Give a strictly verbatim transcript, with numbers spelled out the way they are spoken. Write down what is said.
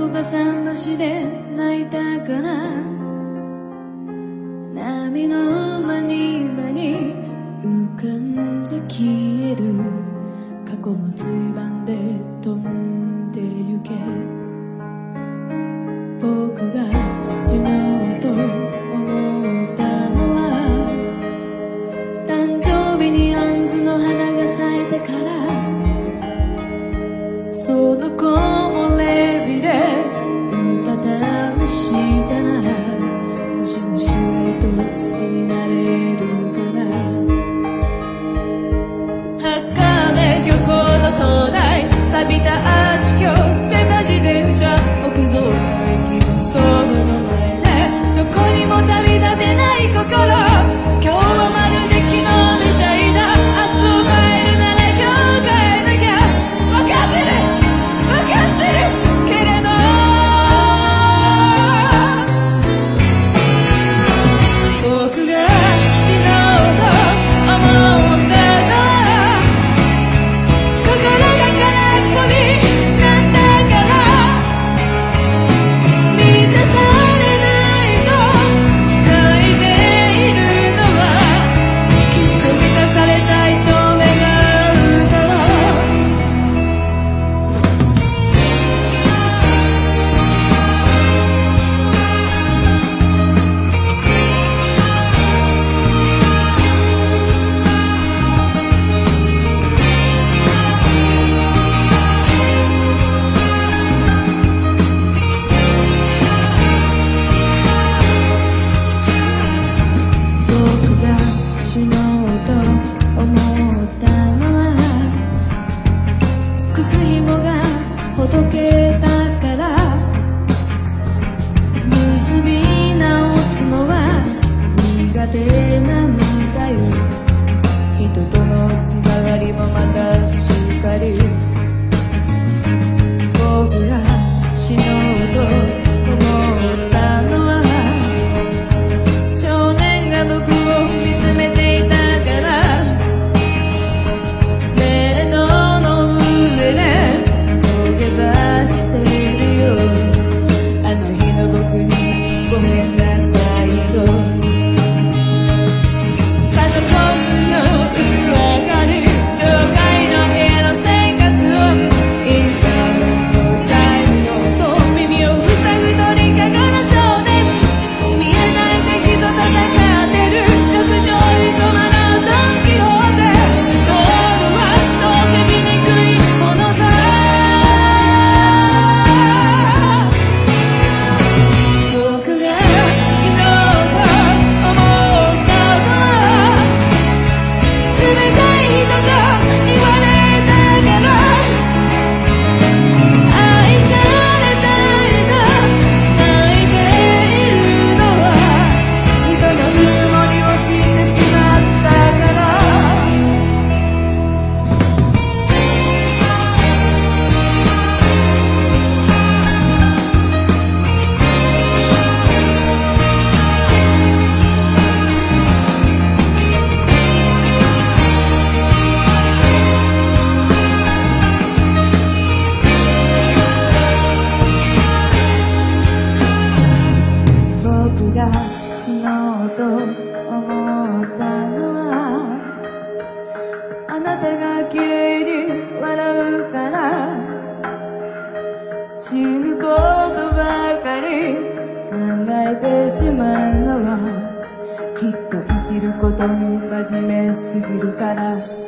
子が桟橋で泣いたかな。波の間に間に浮かんで消える過去のつばんで飛んでゆけ。僕が死のうと思ったのは誕生日に杏の花が咲いてから。その木漏れ日でうたた寝したなら星のシワへと土になれるかな。赤目漁港の灯台錆びたアーチ橋捨てた自転車木造の駅のストーブの前でどこにも旅立てない心。今日はまるで昨日みたいだ。明日を変えるなら今日変えなきゃ。分かってる分かってるけれど僕が死のうと思ったのは心が空っぽになったから満たされないと泣いているのはきっと満たされたいと願うから。僕が死のうと思ったのは靴ひもがほどけたから結び直すのは苦手なんだよ。人とのつながりもまたしっかり。僕が死のうと思ったのは少年が僕を見つめていたからベッドの上で土下座してるよ。あの日の僕にごめんなさいと。パソコンの薄明かり上階の部屋の生活音インターネットチャイムの音耳を塞ぐ鳥かごの少年見えない敵と戦ってる六畳一間のドンキホーテ。ゴールはどうせ醜いものさ。僕が死のうと思ったのは冷たい人と言われたから愛されたいと泣いているのは人のぬくもりを知ってしまったから。僕が死のうと思ったのはあなたが綺麗に笑うから死ぬことばかり考えてしまうのはきっと生きることに真面目すぎるから。